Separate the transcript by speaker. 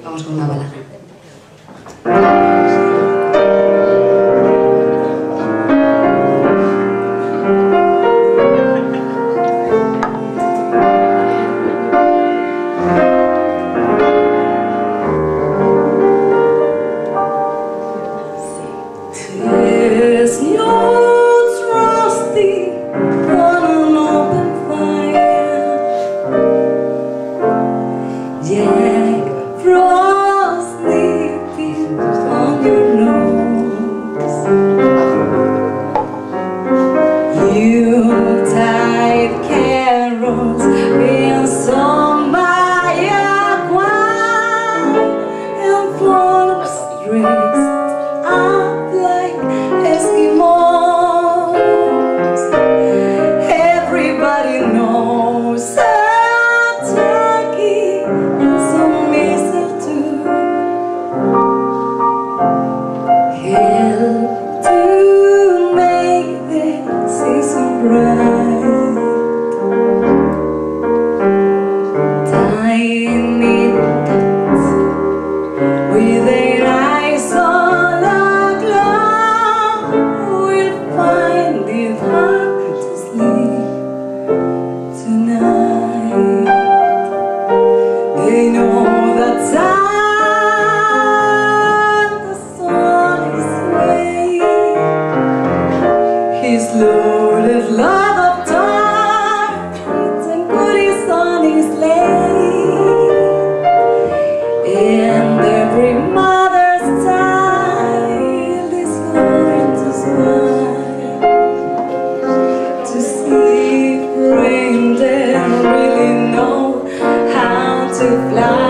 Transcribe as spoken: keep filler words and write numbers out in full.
Speaker 1: Vamos con una balada.
Speaker 2: There's no trusting on an open fire. Jack Frost sleeping on your nose. Yuletide carols being sung by a choir, and folks dressed up like Eskimos. Everybody knows a turkey and some mistletoe help to make the season bright. Tiny tots with their eyes all aglow will find it hard to sleep tonight. They know that Santa's on his way. He's loaded lot of tarts and goodies on his sleigh, and every mother's child is going to smile to see if reindeer really know how to fly.